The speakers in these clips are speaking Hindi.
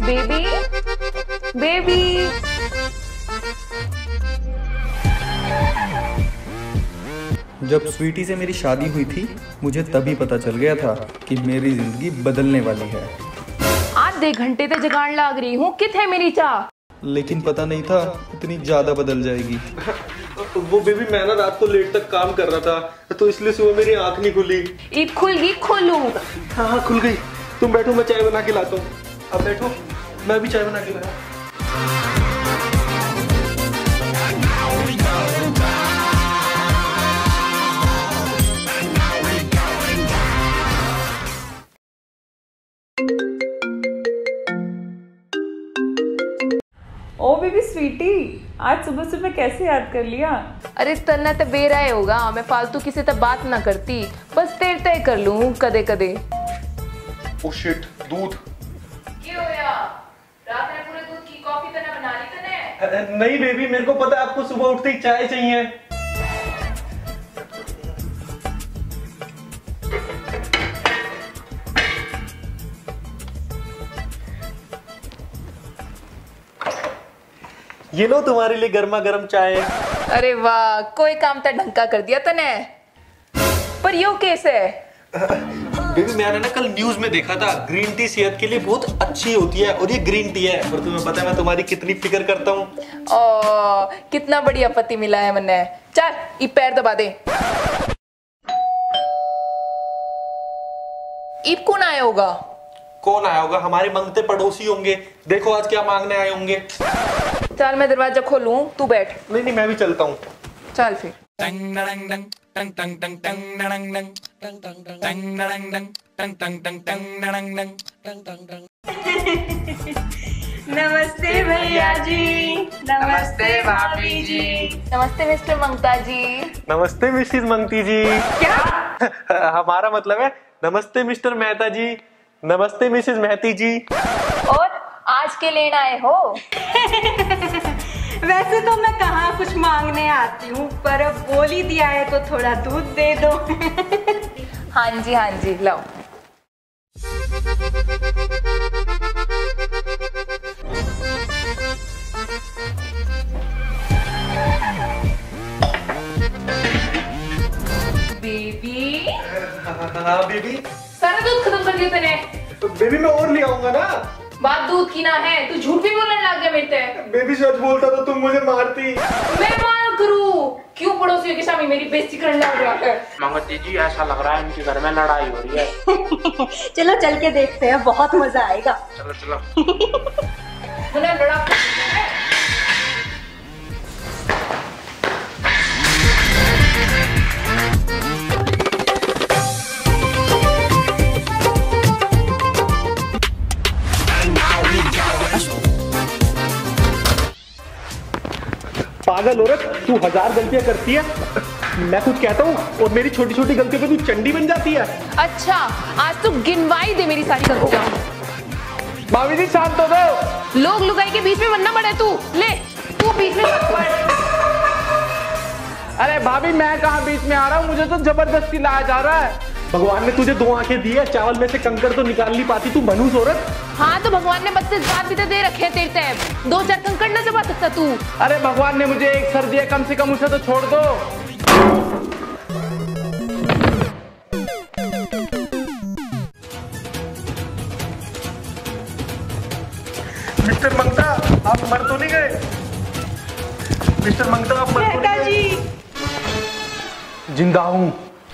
Baby baby. जब स्वीटी से मेरी शादी हुई थी मुझे तभी पता चल गया था कि मेरी जिंदगी बदलने वाली है। आधे घंटे से जगान लाग रही हूँ, कित है मेरी चाह? लेकिन पता नहीं था इतनी ज्यादा बदल जाएगी। वो बेबी मैं ना रात को लेट तक काम कर रहा था तो इसलिए सुबह मेरी आंख नहीं खुली। ईद खुल गई, खोलूं? हाँ खुल गई। तुम बैठो, मैं चाय बना के लाता हूँ। अब बैठो, मैं भी चाय बना के लाया। ओ बेबी स्वीटी, आज सुबह सुबह कैसे याद कर लिया? अरे तना तो बेराय होगा, मैं फालतू किसी से बात ना करती, बस तेरे तय कर लूं कदे कदे। ओ शिट, दूध। क्यों होया? रात में पूरे दूध की कॉफी तो ना बना ली तने? नहीं बेबी, मेरे को पता है आपको सुबह उठते ही चाय चाहिए। ये लो तुम्हारे लिए गर्मा गर्म चाय। अरे वाह, कोई काम तो ढंका कर दिया तने। पर यो कैसे है? बेबी मैंने ना कल न्यूज में देखा था ग्रीन टी सेहत के लिए बहुत अच्छी होती है और ये ग्रीन टी है। और तुम्हें पता है मैं तुम्हारी कितनी फिक्र करता हूँ। ओ कितना बढ़िया पति मिला है मैंने। चल ये पैर दबा दे। ईब कौन आया होगा? कौन आया होगा? हमारे मंगते पड़ोसी होंगे। देखो आज क्या मांगने आए होंगे। चल मैं दरवाजा खोलूं, तू बैठ। नहीं नहीं, मैं भी चलता हूँ। चल फिर। नमस्ते भैया जी। नमस्ते भाभी जी। नमस्ते मिस्टर मंगता जी। नमस्ते मिसेस मंगती जी। क्या? हमारा मतलब है नमस्ते मिस्टर मेहता जी, नमस्ते मिसेस मेहती जी। और आज के लेना आए हो? वैसे तो मैं कहाँ कुछ मांगने आती हूँ, पर अब बोल ही दिया है तो थोड़ा दूध दे दो। हाँ जी लाओ। बेबी। हाँ बेबी। सारा दूध खत्म कर दिया तूने। बेबी मैं और ले आऊंगा ना। बात दूध की ना है, तू झूठ भी बोलने लग गया मेरे से। बेबी सच बोलता तो तुम मुझे मारती। मैं मार करूं? क्यों पड़ोसियों के सामने मेरी बेइज्जती करने लग रहा है? मंगती जी ऐसा लग रहा है इनके घर में लड़ाई हो रही है। चलो चल के देखते हैं, बहुत मजा आएगा। चलो चलो। उन्हें लड़ा। पागल औरत, तू 1000 गलतियां करती है, मैं कुछ कहता हूँ और मेरी छोटी छोटी गलतियों पे तू चंडी बन जाती है। अच्छा आज तू गिनवाई दे मेरी सारी गलतियां। भाभी जी शांत हो दो। लोग लुगाई के बीच में बनना पड़े। तू ले, तू बीच में। अरे भाभी मैं कहाँ बीच में आ रहा हूँ, मुझे तो जबरदस्ती लाया जा रहा है। भगवान ने तुझे 2 आंखें दी है, चावल में से कंकड़ तो निकाल नहीं पाती तू मनूस औरत। हाँ तो भगवान ने 32 दांत भी तो दे रखे हैं तेरे से, 2-4 कंकड़ ना चबा सकता तू। अरे भगवान ने मुझे एक सर दिया, कम से कम उसे तो छोड़ दो। मिस्टर मंगता आप मर तो नहीं गए? मिस्टर मंगता आप मर तो नहीं गए? जिंदा हूँ।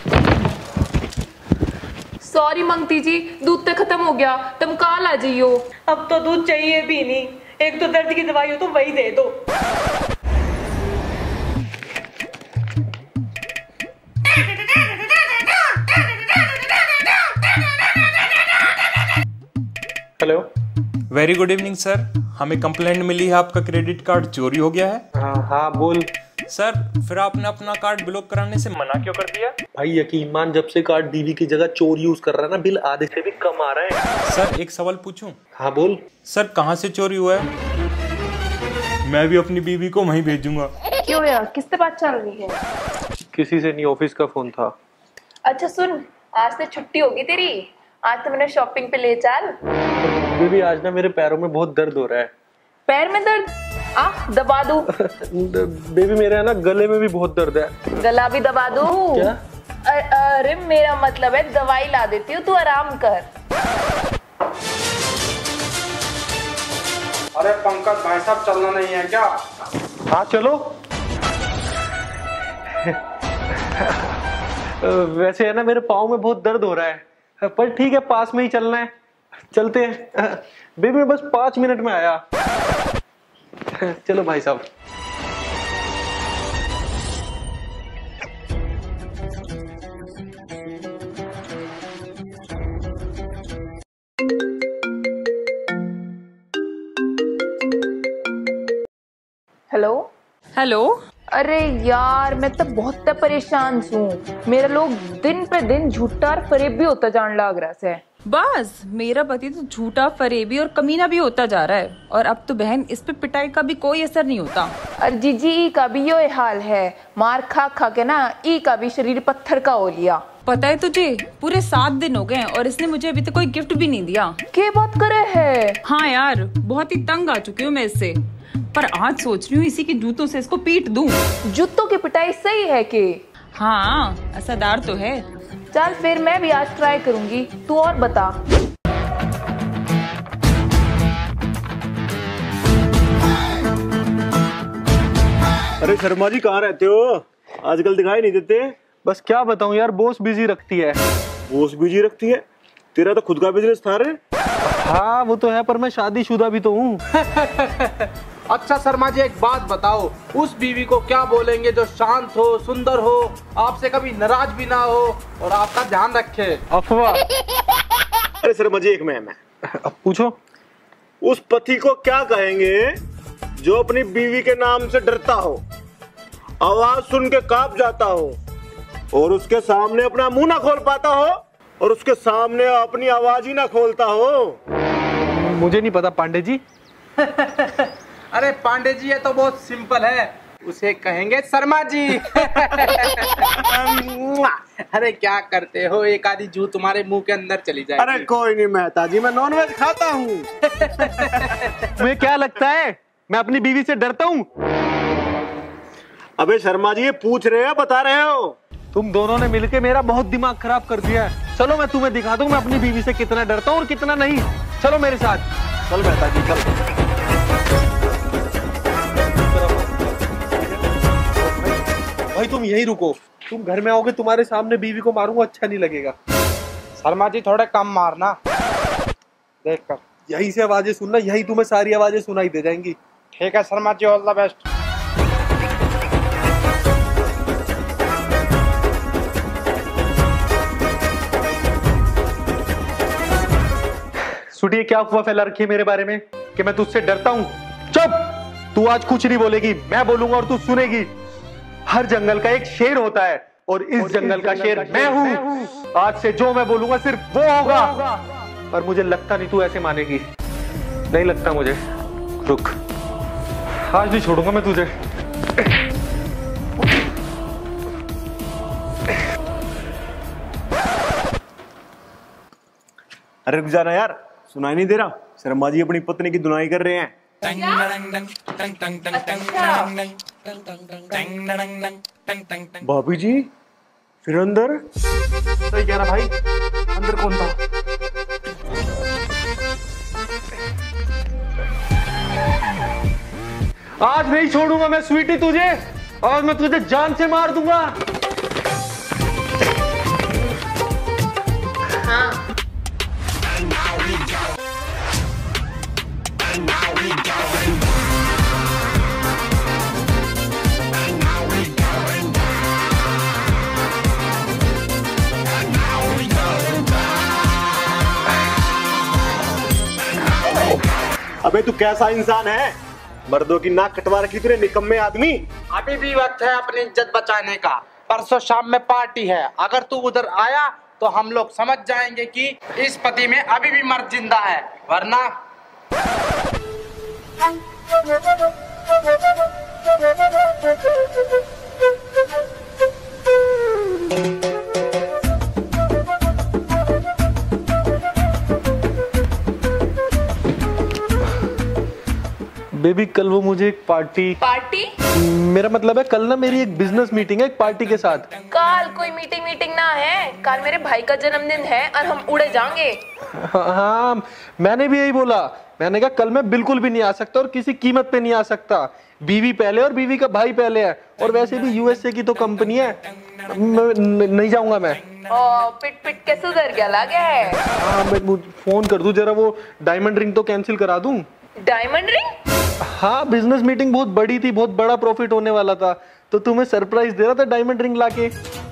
सॉरी मंगती जी, दूध तो खत्म हो गया, तुम कल आ जाइयो। अब तो दूध चाहिए भी नहीं, एक तो दर्द की दवाई हो तो वही दे दो। Hello. Very good evening sir, हमें कंप्लेंट मिली है आपका क्रेडिट कार्ड चोरी हो गया है। हाँ बोल। सर फिर आपने अपना कार्ड ब्लॉक कराने से मना क्यों कर दिया? भाई यकीन मान, जब से कार्ड बीवी की जगह चोर यूज कर रहा है ना, बिल आधे से भी कम आ रहा है। सर एक सवाल पूछूं? हाँ बोल। सर कहाँ से चोरी हुआ है? मैं भी अपनी बीवी को वहीं भेजूंगा। क्यों यार, किससे बात चल रही है? किसी से नहीं, ऑफिस का फोन था। अच्छा सुन, आज से छुट्टी होगी तेरी, आज तो मैंने शॉपिंग पे ले चल। बेबी आज ना मेरे पैरों में बहुत दर्द हो रहा है। पैर में दर्द? दबा दूं? बेबी मेरे है ना गले में भी बहुत दर्द है। गला भी दबा दूं? क्या? अरे मेरा मतलब है दवाई ला देती हूँ, तू आराम कर। अरे पंकज भाई साहब चलना नहीं है क्या? हाँ चलो। वैसे है ना मेरे पाँव में बहुत दर्द हो रहा है, पर ठीक है पास में ही चलना है, चलते हैं। बेबी मैं बस 5 मिनट में आया। चलो भाई साहब। Hello hello. अरे यार मैं तो बहुत परेशान हूँ। मेरा लोग दिन पे दिन झूठा और फरेब भी होता जान लग रहा है। बस मेरा पति तो झूठा, फरेबी और कमीना भी होता जा रहा है, और अब तो बहन इस पे पिटाई का भी कोई असर नहीं होता। और जीजी ई का भी ये हाल है, मार खा खा के ना ई का भी शरीर पत्थर का हो लिया। पता है तुझे, पूरे 7 दिन हो गए और इसने मुझे अभी तक कोई गिफ्ट भी नहीं दिया। क्या बात करे है? हाँ यार, बहुत ही तंग आ चुकी हूँ मैं इससे, पर आज सोच रही हूँ इसी के जूतों से इसको पीट दूं। जूतों की पिटाई सही है कि? हाँ असरदार तो है। चल फिर मैं भी आज ट्राई करूंगी, तू और बता। अरे शर्मा जी कहाँ रहते हो? आजकल दिखाई नहीं देते। बस क्या बताऊं यार, बॉस बिजी रखती है। बॉस बिजी रखती है? तेरा तो खुद का बिजनेस था रे। हाँ वो तो है, पर मैं शादीशुदा भी तो हूँ। अच्छा शर्मा जी एक बात बताओ, उस बीवी को क्या बोलेंगे जो शांत हो, सुंदर हो, आपसे कभी नाराज भी ना हो और आपका ध्यान रखे? अफवाह। अरे शर्मा जी एक मैं अब पूछो। उस पति को क्या कहेंगे जो अपनी बीवी के नाम से डरता हो, आवाज सुन के कांप जाता हो और उसके सामने अपना मुंह ना खोल पाता हो और उसके सामने अपनी आवाज ही ना खोलता हो? मुझे नहीं पता पांडे जी। अरे पांडे जी ये तो बहुत सिंपल है, उसे कहेंगे शर्मा जी। अरे क्या करते हो, एक आधी जू तुम्हारे मुंह के अंदर चली जाए। अरे कोई नहीं मेहता जी, मैं नॉनवेज खाता हूँ। तुम्हें क्या लगता है मैं अपनी बीवी से डरता हूँ? अबे शर्मा जी ये पूछ रहे हो बता रहे हो? तुम दोनों ने मिलके मेरा बहुत दिमाग खराब कर दिया है। चलो मैं तुम्हें दिखा दूं मैं अपनी बीवी से कितना डरता हूँ और कितना नहीं। चलो मेरे साथ। चल मेहता जी चल। भाई तुम यहीं रुको, तुम घर में आओगे तुम्हारे सामने बीवी को मारूंगा, अच्छा नहीं लगेगा। शर्मा जी थोड़े कम मारना, देख कर। यहीं से आवाजें सुनना, यहीं तुम्हें सारी आवाजें सुनाई दे जाएंगी। ठीक है Sharma ji, all the best. सुनिए क्या अफवाह फैला रखी है मेरे बारे में कि मैं तुझसे डरता हूँ। चुप, तू आज कुछ नहीं बोलेगी, मैं बोलूंगा और तू सुनेगी। हर जंगल का एक शेर होता है और इस जंगल का शेर मैं हूँ। आज से जो मैं बोलूंगा सिर्फ वो होगा। पर मुझे लगता नहीं तू ऐसे मानेगी, नहीं लगता मुझे। रुक, आज नहीं छोड़ूंगा मैं तुझे। अरे रुक जाना यार, सुनाई नहीं दे रहा? शर्मा जी अपनी पत्नी की धुनाई कर रहे हैं। भाभी जी फिर अंदर? सही कह रहा भाई, अंदर कौन था? आज नहीं छोड़ूंगा मैं स्वीटी तुझे, और मैं तुझे जान से मार दूंगा। हाँ। अबे तू कैसा इंसान है? मर्दों की नाक कटवा रखी तूने, निकम्मे आदमी। अभी भी वक्त है अपनी इज्जत बचाने का। परसों शाम में पार्टी है, अगर तू उधर आया तो हम लोग समझ जाएंगे कि इस पति में अभी भी मर्द जिंदा है, वरना बेबी कल वो मुझे एक पार्टी मेरा मतलब है कल ना मेरी एक बिजनेस मीटिंग है एक पार्टी के साथ। कल कोई मीटिंग ना है, कल मेरे भाई का जन्मदिन है और हम उड़े जाएंगे। हाँ मैंने भी यही बोला, मैंने कहा कल मैं बिल्कुल भी नहीं आ सकता और किसी कीमत पे नहीं आ सकता। बीवी पहले और बीवी का भाई पहले है, और वैसे भी यूएसए की तो कंपनी है, नहीं जाऊंगा मैं। पिट के सुधर गया लगा है। हाँ मैं फोन कर दूं जरा, वो डायमंड रिंग तो कैंसिल करा दूं। Diamond ring? हाँ बिजनेस मीटिंग बहुत बड़ी थी, बहुत बड़ा प्रॉफिट होने वाला था, तो तुम्हें सरप्राइज दे रहा था डायमंड रिंग लाके।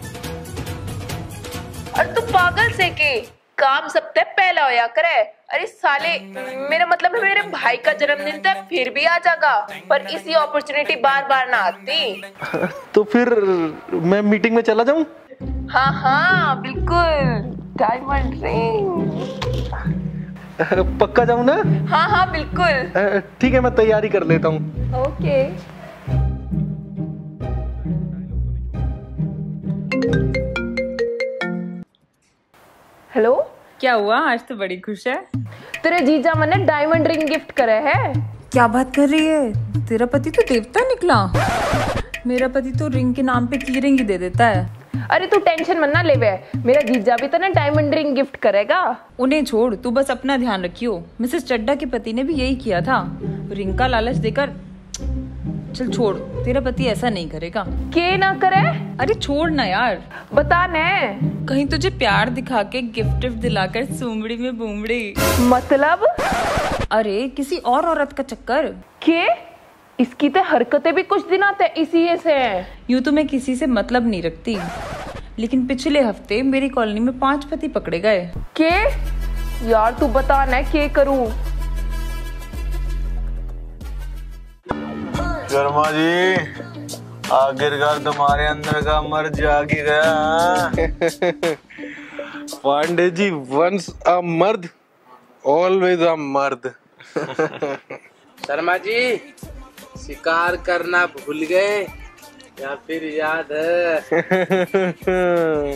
और तू पागल से के काम सबसे पहला होया करे। अरे साले, मेरा मतलब है मेरे भाई का जन्मदिन था फिर भी आ जाएगा, पर इसी अपॉर्चुनिटी बार बार ना आती। तो फिर मैं मीटिंग में चला जाऊं? हाँ बिल्कुल, डायमंड रिंग। पक्का जाऊं ना? हाँ बिल्कुल। ठीक है मैं तैयारी कर लेता हूँ। ओके। हेलो, क्या हुआ? आज तो बड़ी खुश है। तेरे जीजा मन ने डायमंड रिंग गिफ्ट करे है। क्या बात कर रही है? तेरा पति तो देवता निकला। मेरा पति तो रिंग के नाम पे की रिंग ही दे देता है। अरे तू टेंशन मत ना लेवे, मेरा जीजा भी तो ना डायमंड रिंग गिफ्ट करेगा। उन्हें छोड़, तू बस अपना ध्यान रखियो। मिसेस चड्डा के पति ने भी यही किया था, रिंग का लालच देकर। चल छोड़, तेरा पति ऐसा नहीं करेगा। के ना करे? अरे छोड़ ना यार। बता ने, कहीं तुझे प्यार दिखा के गिफ्ट दिलाकर सुमड़ी में बूमड़ी। मतलब? अरे किसी और औरत का चक्कर। के? इसकी तो हरकतें भी कुछ दिन आते इसी से हैं। यूं तो मैं किसी से मतलब नहीं रखती, लेकिन पिछले हफ्ते मेरी कॉलोनी में 5 पति पकड़े गए। के? यार तू बता ना के करूं। शर्मा जी, आखिरकार तुम्हारे अंदर का मर्द जाग ही गया। पांडे जी, वंस अ मर्द ऑलवेज अ मर्द। शर्मा जी, शिकार करना भूल गए या फिर याद है?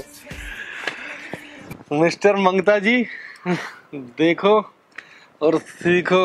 मिस्टर मंगता जी, देखो और सीखो।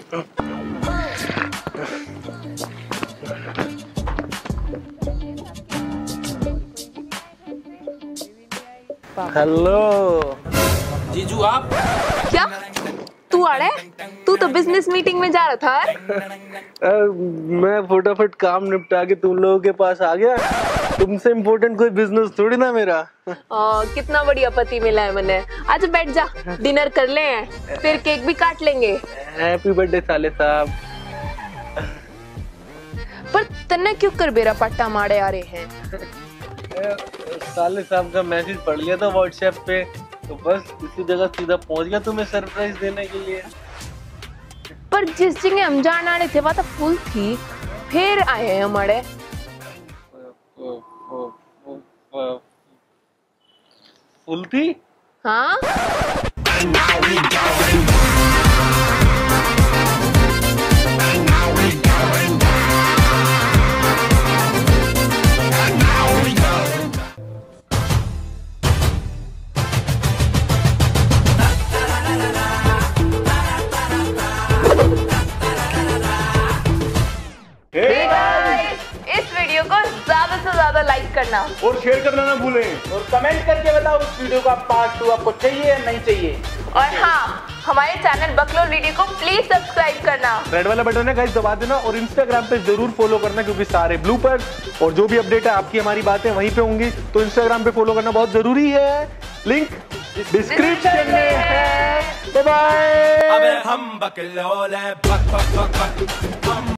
हेलो जीजू, आप क्या तू आड़े? तू तो बिजनेस मीटिंग में जा रहा था। मैं फटाफट काम निपटा के तुम लोगों के पास आ गया। तुमसे इम्पोर्टेंट कोई बिजनेस थोड़ी ना मेरा। कितना बढ़िया पति मिला है मैंने। आज बैठ जा, डिनर कर ले हैं, फिर केक भी काट लेंगे। हैप्पी बर्थडे साले साहब। पर तन्ने क्यों कर बेरा पट्टा मारे आ रहे हैं? साले साहब का मैसेज पढ़ लिया था व्हाट्सएप पे, तो बस इसी जगह सीधा पहुंच गया तुम्हें सरप्राइज देने के लिए। पर जिस जगह हम जान आने थे वहाँ तो फुल थी, फिर आए हैं हमारे। फुल थी? हाँ। इस वीडियो को ज्यादा से ज्यादा लाइक करना और शेयर करना ना भूलें, और कमेंट करके बताओ इस वीडियो का पार्ट 2 आपको चाहिए या नहीं चाहिए। और हाँ, हमारे चैनल बकलोल वीडियो को प्लीज सब्सक्राइब करना। रेड वाला बटन है गाइस, दबा देना, और इंस्टाग्राम पे जरूर फॉलो करना, क्योंकि सारे ब्लूपर्स और जो भी अपडेट है आपकी हमारी बातें वहीं पे होंगी, तो इंस्टाग्राम पे फॉलो करना बहुत जरूरी है। लिंक डिस्क्रिप्शन में है। Bye bye. अबे हम बकलोल हैं, बक बक बक बक।